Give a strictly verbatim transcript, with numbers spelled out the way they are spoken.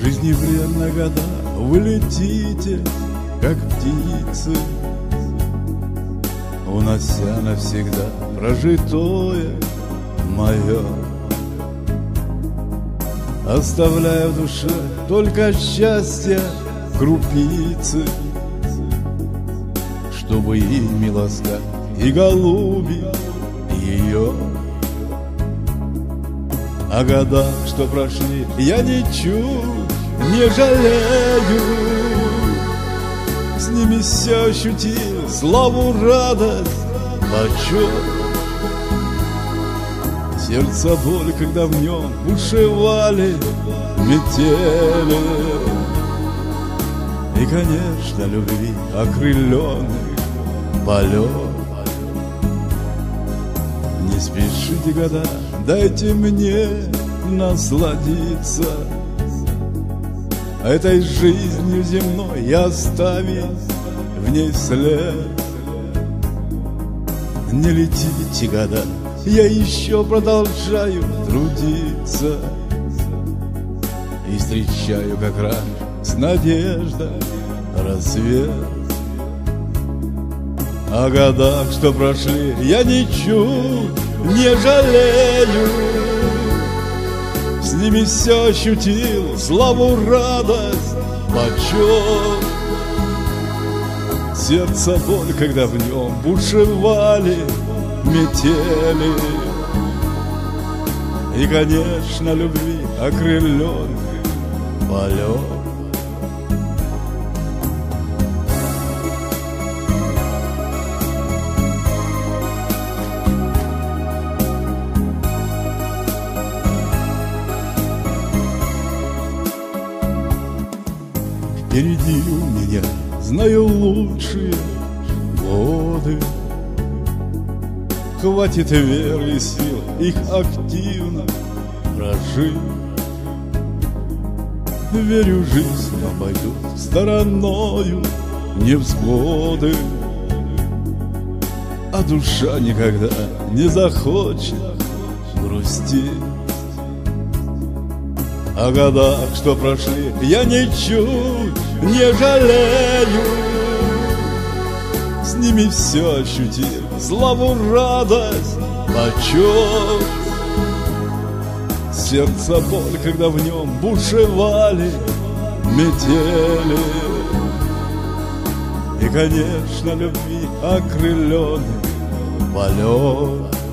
жизни время года вы летите, как птицы, унося навсегда прожитое мое, оставляя в душе только счастье крупицы, чтобы ими ласкать и голуби ее. О годах, что прошли, я ничуть не жалею. С ними все ощутил, славу, радость, почет. Сердце боль, когда в нем бушевали метели. И, конечно, любви окрыленный полет. Не спешите, года, дайте мне насладиться этой жизнью земной и оставить в ней след. Не летите, года, я еще продолжаю трудиться и встречаю, как раньше, с надеждой рассвет. О годах, что прошли, я ничуть не жалею. С ними все ощутил, славу, радость, почет. Сердце боль, когда в нем бушевали метели. И, конечно, любви окрыленный полет. Впереди у меня, знаю, лучшие годы. Хватит веры и сил их активно прожить. Верю, жизнь обойдет стороною невзгоды, а душа никогда не захочет грустить. О годах, что прошли, я ничуть не жалею. С ними все ощутил, славу, радость, почет. Сердце боль, когда в нем бушевали метели. И, конечно, любви окрыленный полет.